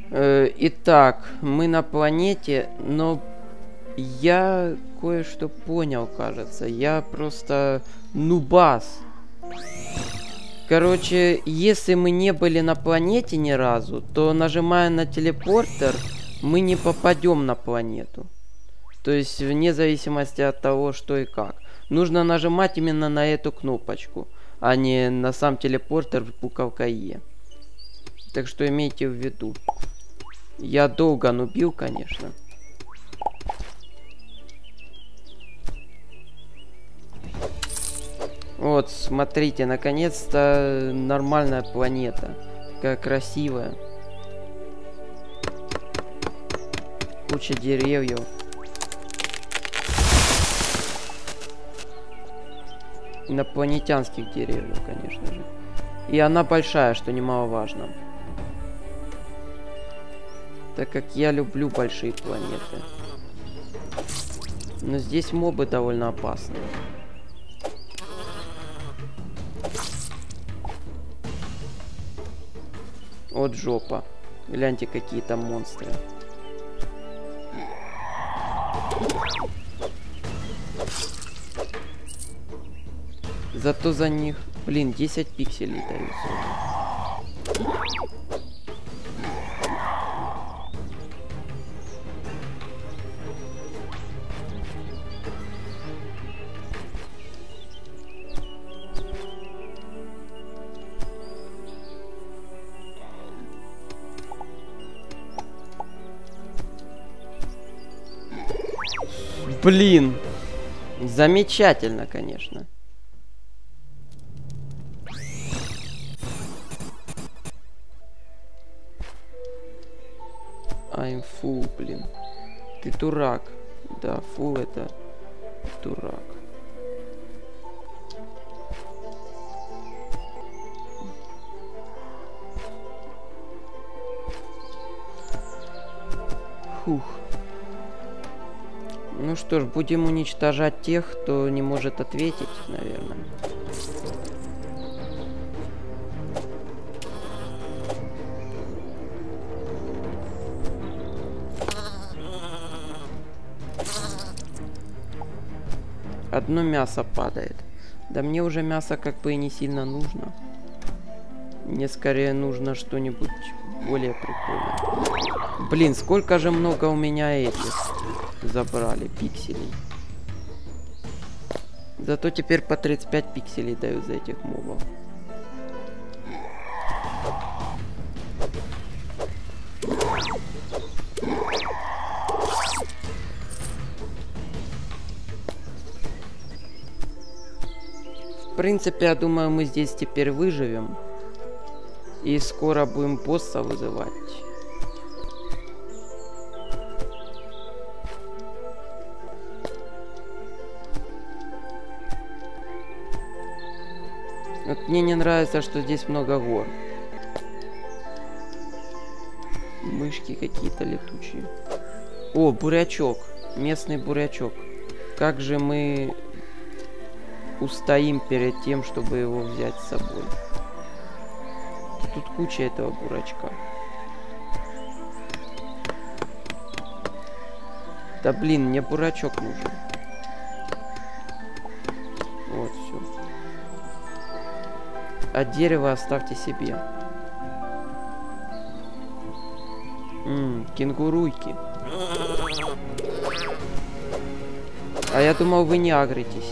Итак, мы на планете, но я кое-что понял, кажется. Я просто нубас. Короче, если мы не были на планете ни разу, то нажимая на телепортер, мы не попадем на планету. То есть, вне зависимости от того, что и как. Нужно нажимать именно на эту кнопочку, а не на сам телепортер в буковка Е. Так что имейте в виду. Я долго нубил, конечно. Вот, смотрите, наконец-то нормальная планета. Какая красивая. Куча деревьев. Инопланетянских деревьев, конечно же. И она большая, что немаловажно. Так как я люблю большие планеты. Но здесь мобы довольно опасные. Вот жопа. Гляньте, какие там монстры. Зато за них, блин, 10 пикселей дают. Блин, замечательно, конечно. I'm full, блин. Ты дурак. Да, full это дурак. Фух. Ну что ж, будем уничтожать тех, кто не может ответить, наверное. Одно мясо падает. Да мне уже мясо как бы и не сильно нужно. Мне скорее нужно что-нибудь более прикольное. Блин, сколько же много у меня этих забрали пикселей. Зато теперь по 35 пикселей дают за этих мобов. В принципе, я думаю, мы здесь теперь выживем. И скоро будем босса вызывать. Вот мне не нравится, что здесь много гор. Мышки какие-то летучие. О, бурячок. Местный бурячок. Как же мы устоим перед тем, чтобы его взять с собой. Тут куча этого бурачка. Да блин, мне бурачок нужен. Вот, все. А дерево оставьте себе. Кенгуруйки. А я думал, вы не агритесь.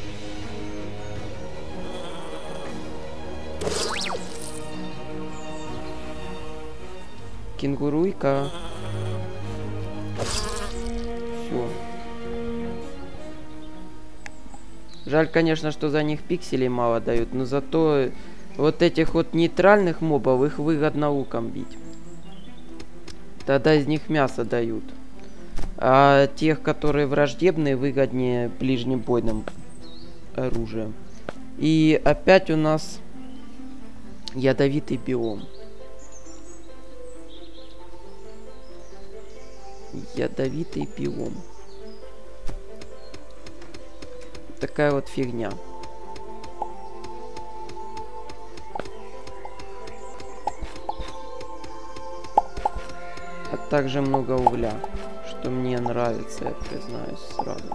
Кенгуруйка. Все. Жаль, конечно, что за них пикселей мало дают, но зато вот этих вот нейтральных мобов их выгодно луком бить. Тогда из них мясо дают. А тех, которые враждебные, выгоднее ближнебойным оружием. И опять у нас ядовитый биом. Ядовитый биом. Такая вот фигня. А также много угля, что мне нравится, я признаюсь сразу.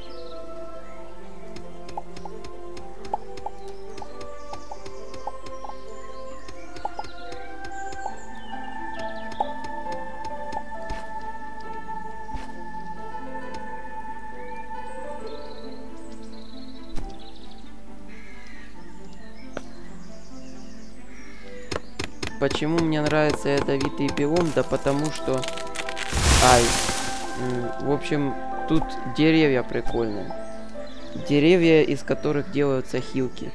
Почему мне нравится ядовитый биом? Да потому что... в общем, тут деревья прикольные. Деревья, из которых делаются хилки.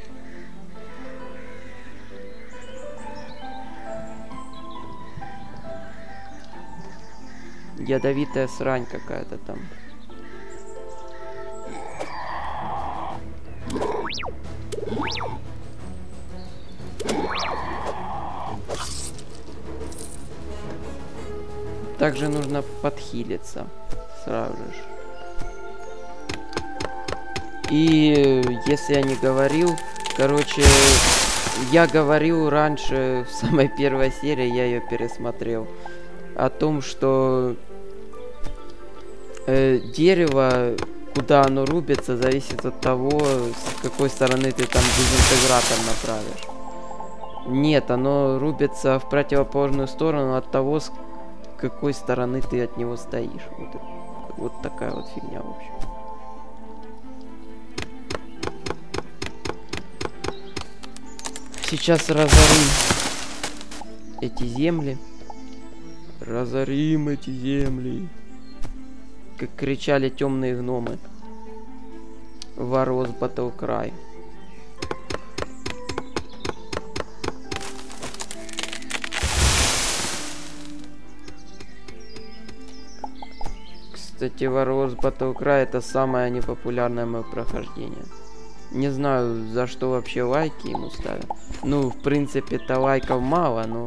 Ядовитая срань какая-то там. Также нужно подхилиться сразу же. И если я не говорил, короче, я говорил раньше, в самой первой серии, я ее пересмотрел, о том, что дерево, куда оно рубится, зависит от того, с какой стороны ты там дезинтегратор направишь. Нет, оно рубится в противоположную сторону от того, с какой стороны ты от него стоишь. Вот такая вот фигня, в общем. Сейчас разорим эти земли. Разорим эти земли. Как кричали темные гномы. Варос Батлкрай. Кстати, Warros Battlecry — это самое непопулярное мое прохождение. Не знаю, за что вообще лайки ему ставят. Ну, в принципе-то лайков мало, но...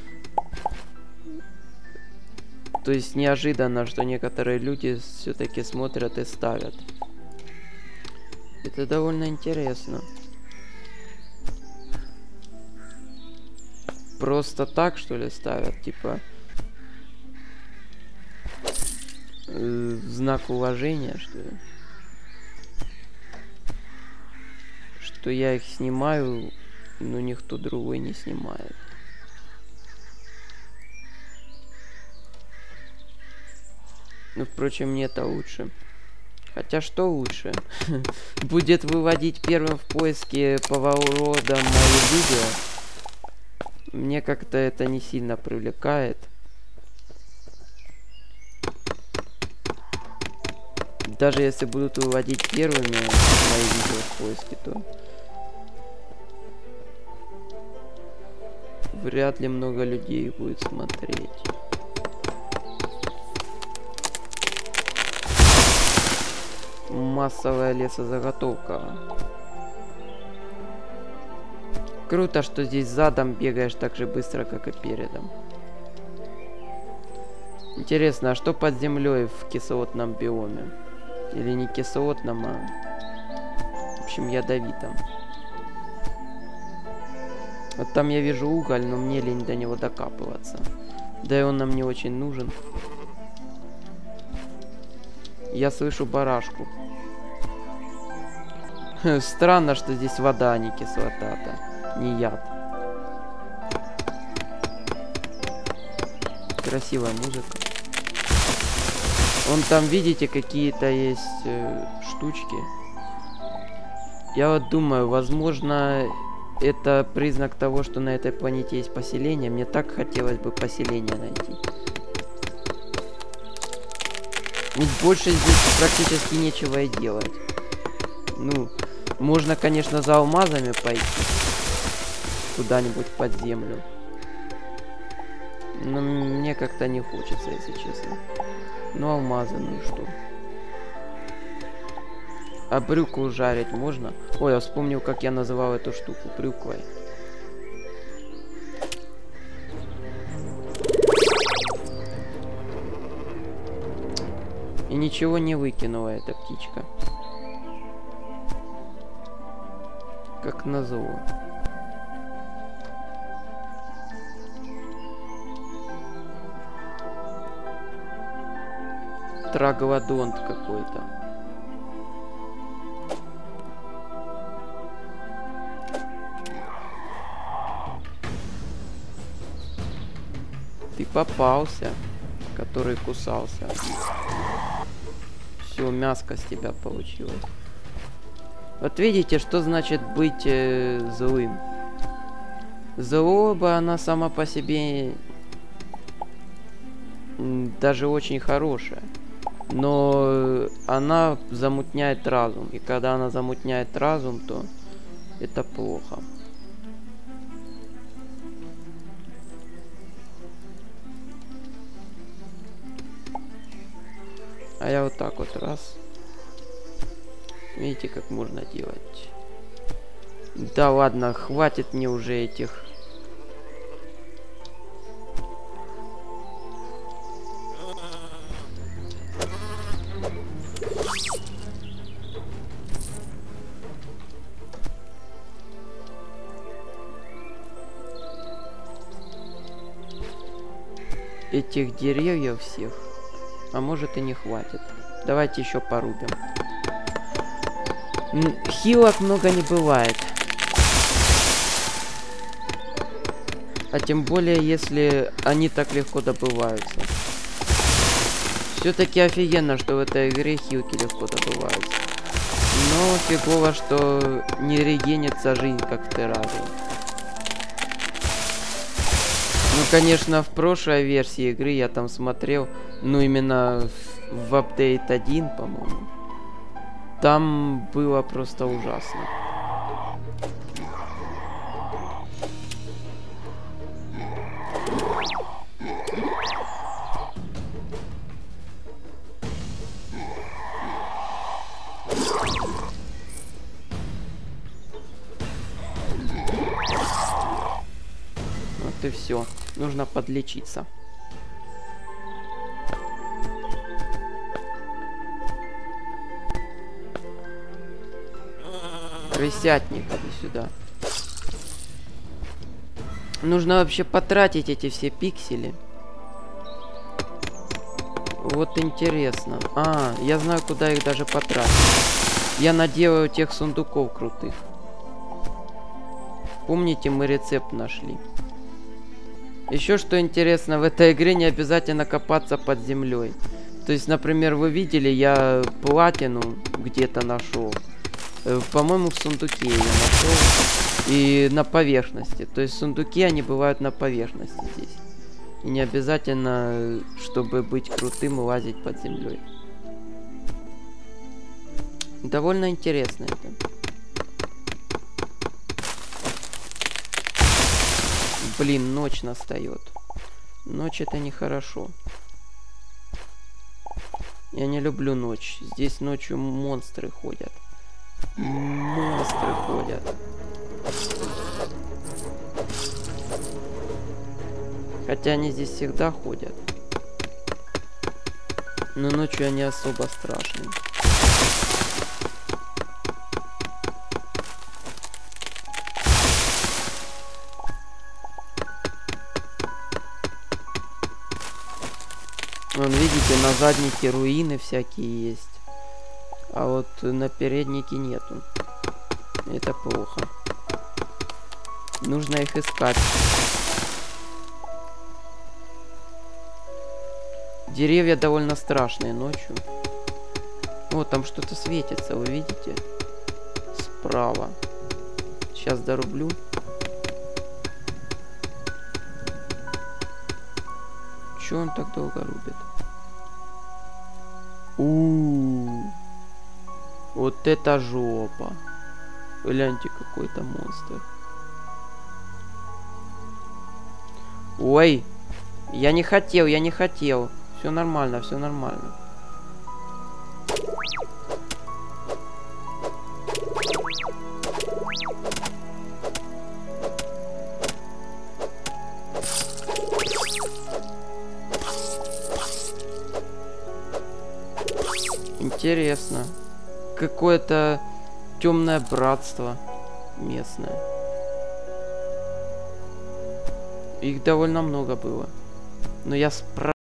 То есть неожиданно, что некоторые люди все-таки смотрят и ставят. Это довольно интересно. Просто так, что ли, ставят? Типа... в знак уважения, что ли? Что я их снимаю, но никто другой не снимает. Ну, впрочем, мне-то лучше. Хотя что лучше? Будет выводить первым в поиске по Warrod'ам мои видео. Мне как-то это не сильно привлекает. Даже если будут выводить первыми мои видео в поиске, то вряд ли много людей будет смотреть. Массовая лесозаготовка. Круто, что здесь задом бегаешь так же быстро, как и передом. Интересно, а что под землей в кислотном биоме? Или не кислотном, а... В общем, ядовитом. Вот там я вижу уголь, но мне лень до него докапываться. Да и он нам не очень нужен. Я слышу барашку. Странно, что здесь вода, а не кислота-то. Не яд. Красивая музыка. Вон там, видите, какие-то есть штучки. Я вот думаю, возможно, это признак того, что на этой планете есть поселение. Мне так хотелось бы поселение найти. Ведь больше здесь практически нечего и делать. Ну, можно, конечно, за алмазами пойти. Куда-нибудь под землю. Но мне как-то не хочется, если честно. Ну, алмазы, ну и что? А брюкву жарить можно? Ой, я вспомнил, как я называл эту штуку. Брюквой. И ничего не выкинула эта птичка. Как назло. траглодонт какой-то. Ты попался, который кусался. Все, мяско с тебя получилось. Вот видите, что значит быть злым. Злоба, она сама по себе даже очень хорошая. Но она замутняет разум. И когда она замутняет разум, то это плохо. А я вот так вот раз. Видите, как можно делать. Да ладно, хватит мне уже этих. Этих деревьев всех. А может и не хватит. Давайте еще порубим. Хилок много не бывает. А тем более, если они так легко добываются. Все-таки офигенно, что в этой игре хилки легко добываются. Но фигово, что не регенится жизнь, как в Террарии. Ну, конечно, в прошлой версии игры я там смотрел, ну, именно в апдейт 1, по-моему. Там было просто ужасно. Вот и все. Нужно подлечиться. Крысятник, иди сюда. Нужно вообще потратить эти все пиксели. Вот интересно. А, я знаю, куда их даже потратить. Я наделаю тех сундуков крутых. Помните, мы рецепт нашли. Еще что интересно, в этой игре не обязательно копаться под землей. То есть, например, вы видели, я платину где-то нашел. По-моему, в сундуке я нашел. И на поверхности. То есть сундуки, они бывают на поверхности здесь. И не обязательно, чтобы быть крутым, лазить под землей. Довольно интересно это. Блин, ночь настает. Ночь это нехорошо. Я не люблю ночь. Здесь ночью монстры ходят. Монстры ходят. Хотя они здесь всегда ходят. Но ночью они особо страшные. Вон, видите, на заднике руины всякие есть. А вот на переднике нету. Это плохо. Нужно их искать. Деревья довольно страшные ночью. Вот там что-то светится, вы видите? Справа. Сейчас дорублю. Чё он так долго рубит? Вот это жопа. Гляньте, какой-то монстр. Ой, я не хотел, я не хотел. Все нормально, все нормально. Интересно. Какое-то темное братство местное. Их довольно много было. Но я